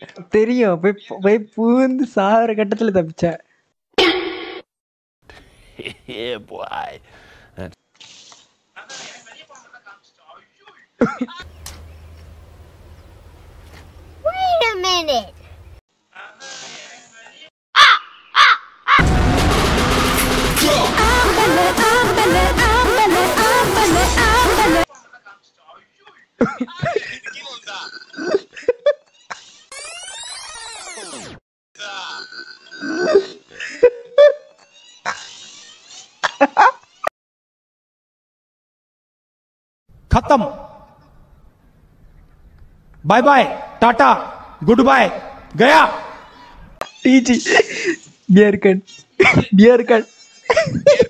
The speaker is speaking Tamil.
தெரியும். போய் போய் பூந்து சாகுற கட்டத்துல தப்பிச்சேன். Yeah, boy. Wait a minute. खत्म bye bye tata good bye गया டிஜி பியர் கட்